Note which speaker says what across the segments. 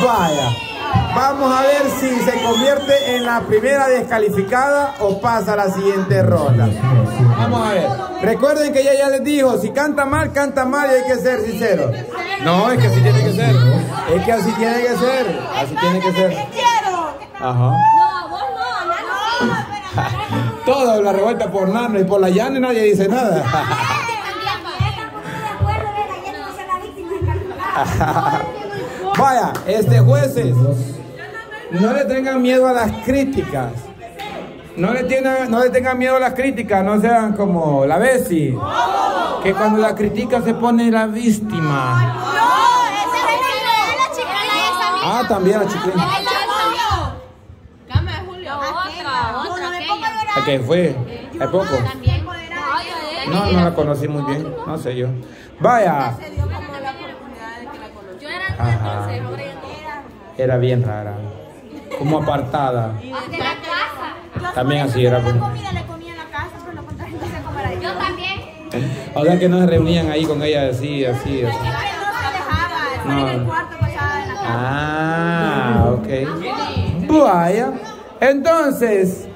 Speaker 1: Vaya, vamos a ver si se convierte en la primera descalificada o pasa a la siguiente ronda. Vamos a ver. Recuerden que ella ya les dijo, si canta mal y hay que ser sincero. No, es que así tiene que ser. Es que así tiene que ser. Así tiene que ser. Ajá. Todo la revuelta por Narno y por la Yane nadie dice nada. Vaya, jueces, no le tengan miedo a las críticas. No le tengan miedo a las críticas, no sean como la Bessie, que cuando la critica se pone la víctima. Ah, también la Chiclín. ¿A qué fue? ¿Hace poco? No, no la conocí muy bien, no sé yo. Vaya. Ajá. Era bien rara, como apartada. También así era. Yo
Speaker 2: también.
Speaker 1: O sea que no se reunían ahí con ella así. No. Ah, ok. Vaya. Entonces.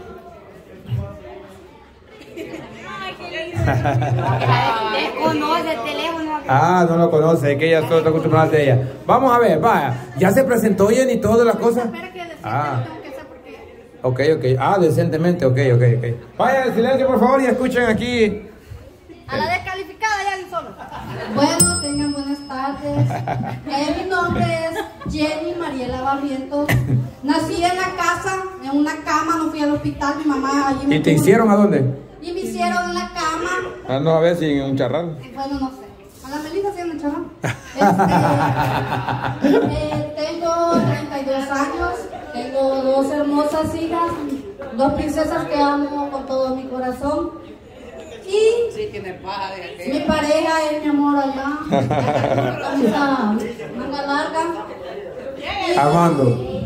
Speaker 2: Desconoce el teléfono.
Speaker 1: Ah, no lo conoce, es que ella solo está acostumbrada a ella. Vamos a ver, vaya. Ya se presentó Jenny y todas las cosas. Ah. Ok. Ah, decentemente, ok. Vaya, en silencio, por favor, y escuchen aquí.
Speaker 2: A la descalificada ya de solo.
Speaker 3: Bueno, tengan buenas tardes. Mi nombre es Jenny Mariela Barrientos. Nací en la casa, en una cama, no fui al hospital, mi mamá allí me
Speaker 1: ¿Y te hicieron a dónde?
Speaker 3: Y me hicieron en la cama.
Speaker 1: Ah, no, a ver si en un charral.
Speaker 3: Bueno, no sé. A la Melissa sí en el charral. Tengo 32 años, tengo 2 hermosas hijas, 2 princesas que amo con todo mi corazón. Y mi pareja es mi amor allá, camisa manga larga.
Speaker 1: Amando.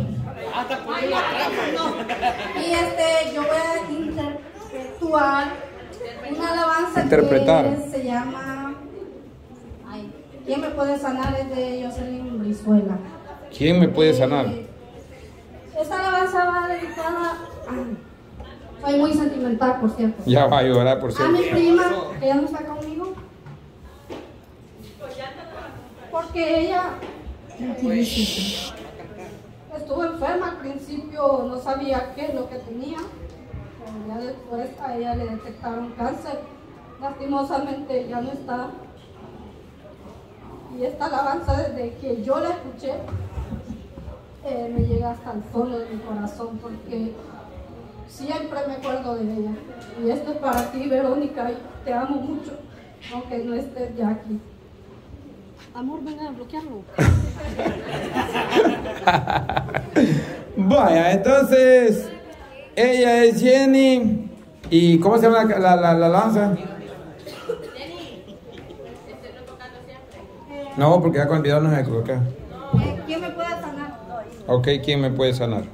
Speaker 3: Y yo voy a interpretar una alabanza que se llama ¿Quién me puede sanar? Es de Jocelyn Brizuela.
Speaker 1: ¿Quién me puede sanar?
Speaker 3: Esta alabanza va dedicada soy muy sentimental, por cierto.
Speaker 1: Ya va a llorar, por cierto.
Speaker 3: A mi prima, que ya no está conmigo. Porque ella estuvo enferma al principio, no sabía qué es lo que tenía. Pero ya después a ella le detectaron cáncer. Lastimosamente ya no está. Y esta alabanza, desde que yo la escuché, me llega hasta el fondo de mi corazón, porque siempre me acuerdo de ella. Y esto es para ti, Verónica, y te amo mucho, aunque no estés ya aquí. Amor, venga a bloquearlo.
Speaker 1: Vaya, entonces, ella es Jenny. ¿Y cómo se llama la lanza? No, porque ya con el video no se coloca.
Speaker 3: ¿Quién me puede sanar?
Speaker 1: Ok, ¿quién me puede sanar?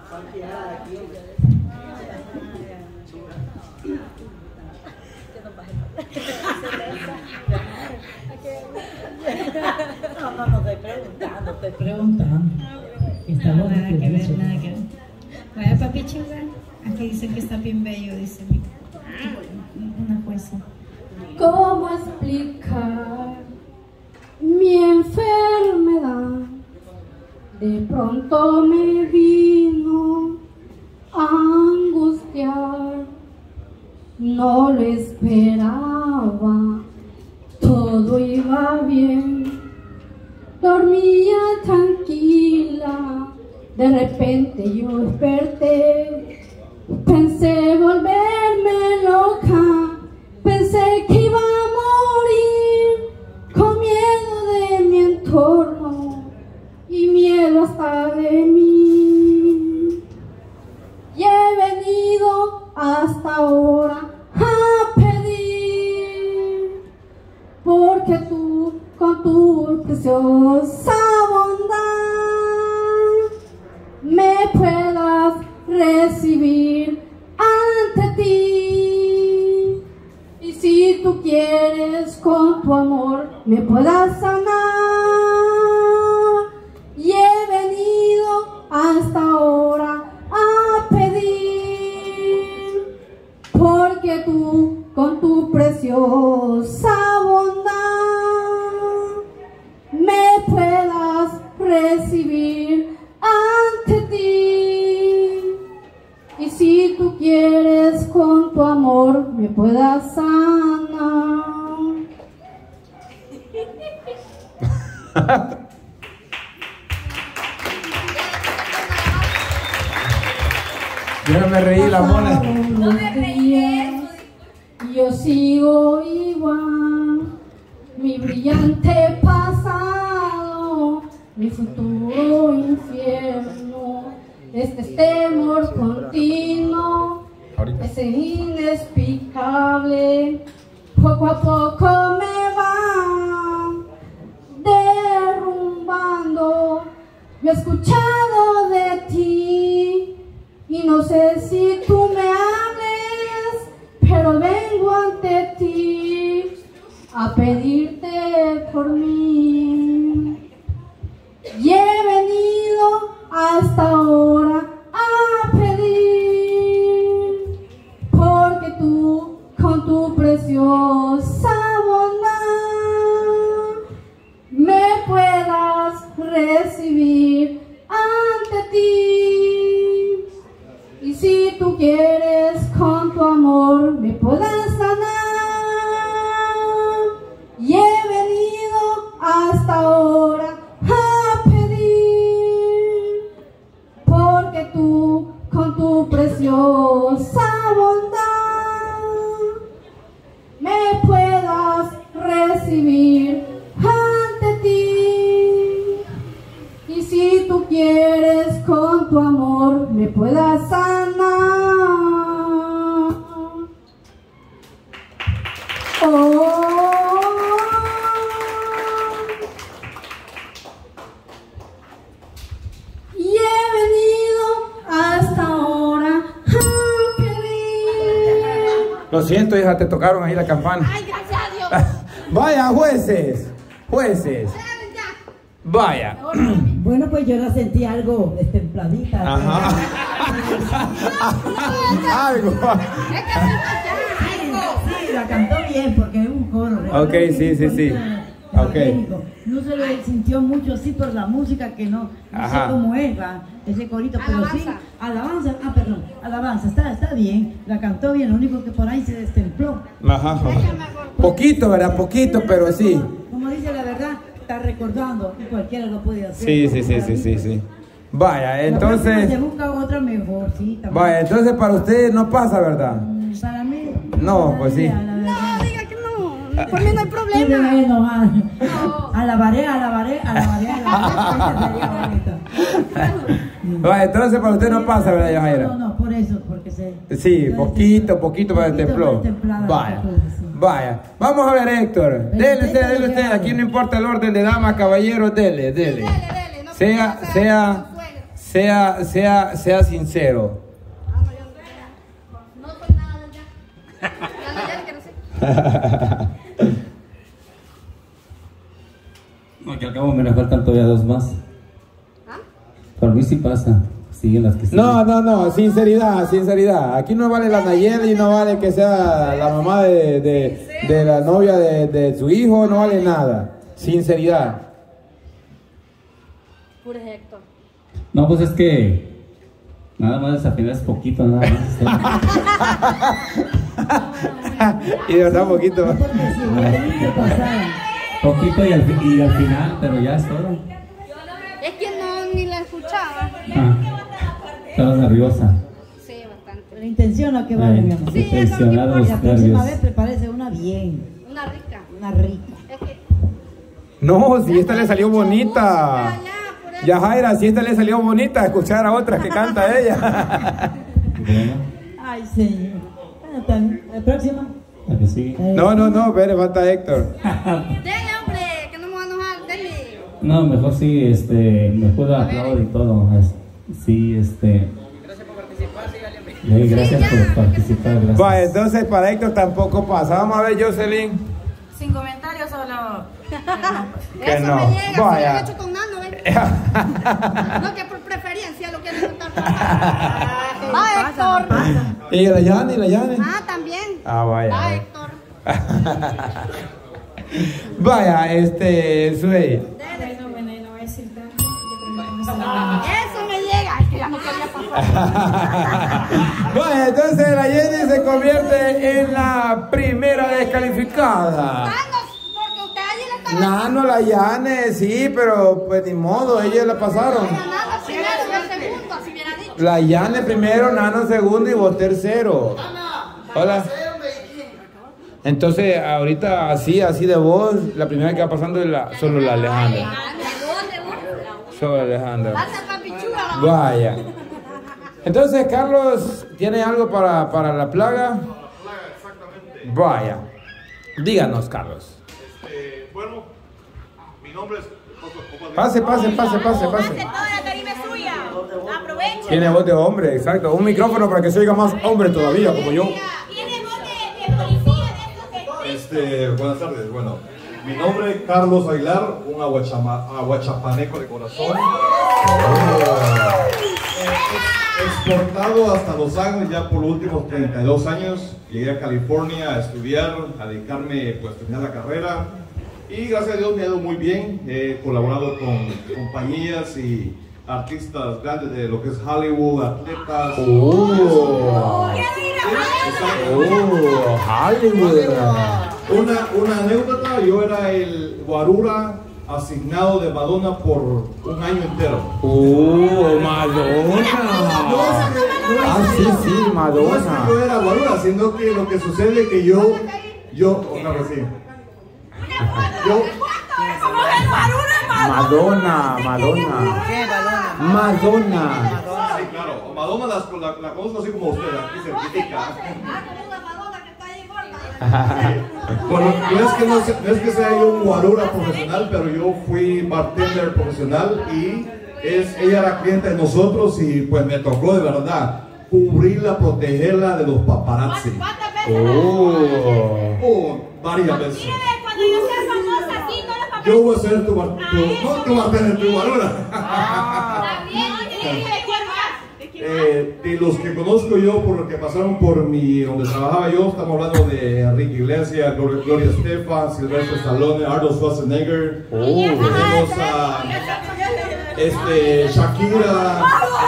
Speaker 4: No, estoy preguntando. Estamos nada que ver. Vaya, papi chinga. Aquí dicen que está bien bello, dice una jueza.
Speaker 3: ¿Cómo explicar mi enfermedad? De pronto me vino a angustiar. No lo esperaba, todo iba bien. Dormía tranquila, de repente yo desperté. Pensé volverme loca, pensé que iba a morir, con miedo de mi entorno y miedo hasta de mí. Y he venido hasta ahora a pedir, porque tú con tu preciosa bondad me puedas recibir ante ti. Y si tú quieres con tu amor me puedas sanar, y he venido hasta ahora a pedir, porque tú con tu preciosa bondad me puedas recibir ante ti. Y si tú quieres con tu amor me puedas sanar.
Speaker 1: Yo no me reí, la mona.
Speaker 3: No me reí. Yo sigo igual, mi brillante pasado, mi futuro infierno, este temor continuo, es inexplicable, poco a poco me va derrumbando. Yo he escuchado de ti y no sé si tú me hables, pero vengo ante ti a pedirte por mí. Y he venido hasta ahora a pedir, porque tú con tu preciosa bondad me puedas recibir ante ti. Y si tú quieres con tu amor me puedas sanar. Y he venido hasta ahora a pedir, porque tú con tu preciosa bondad me puedas recibir ante ti. Y si tú quieres con tu amor me puedas sanar. Y he venido hasta ahora a pedir.
Speaker 1: Lo siento, hija, te tocaron ahí la campana.
Speaker 2: Ay, gracias a Dios.
Speaker 1: Vaya, jueces, jueces. Vaya.
Speaker 4: Bueno, pues yo la sentí algo destempladita.
Speaker 1: Ajá. Algo.
Speaker 2: Es que me falta algo.
Speaker 4: Sí, la cantó bien porque es un coro.
Speaker 1: Ok, sí. Ok.
Speaker 4: No se le sintió mucho así por la música, que no
Speaker 1: Ajá.
Speaker 4: sé cómo es ese corito, pero sí,
Speaker 2: Alabanza.
Speaker 4: alabanza, está bien, la cantó bien, lo único que por ahí se destempló.
Speaker 1: Ajá. Poquito, ¿verdad? Poquito, pero sí.
Speaker 4: Como dice la verdad, está recordando y cualquiera lo puede hacer.
Speaker 1: Sí. Vaya, entonces.
Speaker 4: Se busca otra mejor, sí. También.
Speaker 1: Vaya, entonces para ustedes no pasa, ¿verdad?
Speaker 4: Para mí.
Speaker 1: No, pues sí.
Speaker 2: No, diga que no. Por mí no hay problema.
Speaker 4: Alabaré.
Speaker 1: Vaya, entonces para ustedes no pasa, ¿verdad, Yajaira?
Speaker 4: No, por eso, porque se...
Speaker 1: Sí, poquito para el templó. Vaya. Vamos a ver, Héctor. Dele usted. Aquí no importa el orden de damas, caballeros, dele.
Speaker 2: Dele. No
Speaker 1: Sea sincero.
Speaker 2: No soy nada de ya. Ya que no sé.
Speaker 5: No, que al cabo me faltan todavía dos más.
Speaker 2: ¿Ah?
Speaker 5: Por mí sí pasa. Siguen las que siguen.
Speaker 1: No, sinceridad. Aquí no vale la Nayeli, no vale que sea la mamá de la novia de su hijo, no vale nada. Sinceridad.
Speaker 2: Puro Héctor.
Speaker 5: No, pues es que nada más desafinar es poquito, nada más.
Speaker 1: Y de verdad poquito.
Speaker 5: Poquito y al final, pero ya es todo.
Speaker 2: Es que no ni la escuchaba.
Speaker 5: Estaba nerviosa.
Speaker 2: Sí, bastante.
Speaker 4: La intención la que vale, mi amor.
Speaker 2: Sí, eso es lo que
Speaker 5: Tensionados,
Speaker 2: importa.
Speaker 4: La próxima
Speaker 5: nervios.
Speaker 4: vez prepárese una bien,
Speaker 2: Una rica.
Speaker 4: una rica.
Speaker 2: Es que.
Speaker 1: No, si esta le salió bonita.
Speaker 2: Ya, por eso.
Speaker 1: Yajaira, si esta le salió bonita, escuchar a otra que canta ella.
Speaker 5: Bueno,
Speaker 4: Ay, señor. Bueno, la próxima.
Speaker 5: la que sigue.
Speaker 1: No, espere, falta Héctor.
Speaker 2: Dele, hombre, que no me voy a enojar. Dele.
Speaker 5: No, mejor sí, mejor aplaudir y todo. Sí, Gracias por participar, sígale. Gracias por participar, gracias.
Speaker 1: Va, entonces para Héctor tampoco pasa. Vamos a ver, Jocelyn.
Speaker 6: Sin comentarios, solo.
Speaker 1: Que
Speaker 2: Eso
Speaker 1: no.
Speaker 2: me llega.
Speaker 1: Vaya.
Speaker 2: Si lo he hecho con Nano, ¿ves? No, que por preferencia lo Va Héctor.
Speaker 1: ¿Y la Yane?
Speaker 2: Ah, también.
Speaker 1: Ah, vaya.
Speaker 2: Va Héctor.
Speaker 1: Vaya, Suey.
Speaker 4: Bueno, y no voy a decir tanto. Yo creo que no se la van a-
Speaker 2: Eso me llega. Es que ya no quería pasar.
Speaker 1: Bueno, entonces la Jenny se convierte en la primera descalificada.
Speaker 2: Porque usted allí le estaba
Speaker 1: Nano, la Yane, sí, pero pues ni modo, ellas la pasaron.
Speaker 2: ganando primero y el segundo, así hubiera dicho.
Speaker 1: La Yane primero, Nano segundo y vos tercero. Hola. Entonces, ahorita así de vos, la primera que va pasando es solo la Alejandra. Solo Alejandra.
Speaker 2: Pasa papichuga.
Speaker 1: Vaya. Entonces, Carlos, ¿tiene algo para la plaga? Vaya. Díganos, Carlos.
Speaker 7: Bueno, mi nombre es...
Speaker 1: Pase.
Speaker 6: Toda la tarima es suya. Aproveche.
Speaker 1: Tiene voz de hombre, exacto. Un micrófono para que se oiga más hombre todavía, como yo.
Speaker 6: Tiene voz de policía de estos que...
Speaker 7: Buenas tardes. Bueno, mi nombre es Carlos Aguilar, un aguachapaneco de corazón. Exportado hasta Los Ángeles ya por los últimos 32 años. Llegué a California a estudiar, a dedicarme, pues, a terminar la carrera. Y gracias a Dios me ha ido muy bien. He colaborado con compañías y artistas grandes de lo que es Hollywood, atletas.
Speaker 1: Hollywood.
Speaker 7: Una anécdota, yo era el guarura asignado de Madonna por un año entero.
Speaker 1: Madonna. Sí,
Speaker 7: No es que
Speaker 1: Madonna.
Speaker 7: yo era guarura, sino que lo que sucede es que yo, otra vez sí.
Speaker 1: Madonna.
Speaker 7: Sí, claro, Madonna la conozco así como usted, aquí certifica. Bueno, no es que sea yo un guarura profesional, pero yo fui bartender profesional y ella era cliente de nosotros y pues me tocó de verdad cubrirla, protegerla de los paparazzi. Varias veces.
Speaker 6: Cuando yo sea famosa, aquí no los papeles.
Speaker 7: Yo voy a ser tu bartender, tu guarura.
Speaker 6: También, ¿de quién más?
Speaker 7: De los que conozco yo, por los que pasaron por donde trabajaba yo, estamos hablando de Enrique Iglesias, Gloria Estefan, Sylvester Stallone, Arnold Schwarzenegger. Tenemos a Shakira.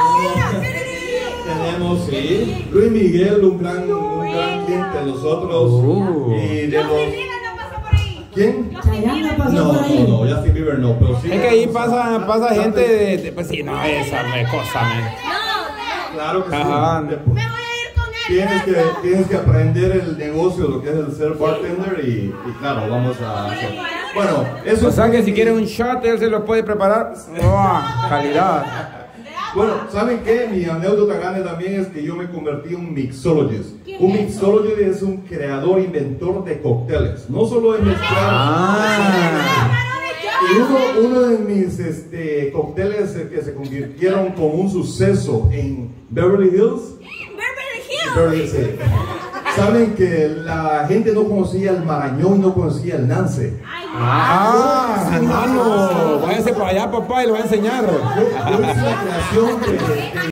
Speaker 7: Tenemos, sí, Luis Miguel, un gran cliente de nosotros. Y de los... ¿Quién? No, Justin Bieber no, pero sí.
Speaker 1: Es que ahí pasa gente pues sí, no, esa me cosa,
Speaker 7: Claro que
Speaker 1: Ajá.
Speaker 7: sí. Tienes que aprender el negocio, lo que es el ser bartender y claro, vamos a hacer. Bueno, eso.
Speaker 1: O sea que si quiere un shot, él se lo puede preparar. Calidad.
Speaker 7: Bueno, ¿saben qué? Mi anécdota grande también es que yo me convertí en un mixologist. Un mixologist es un creador, inventor de cócteles. No solo de mezclar. Y uno de mis cócteles que se convirtieron como un suceso en Beverly Hills. Beverly Hills. Sí. Saben que la gente no conocía el Marañón y no conocía el Nance.
Speaker 1: Hermano, váyase para allá, papá, y lo voy a enseñar.
Speaker 7: Yo hice la creación de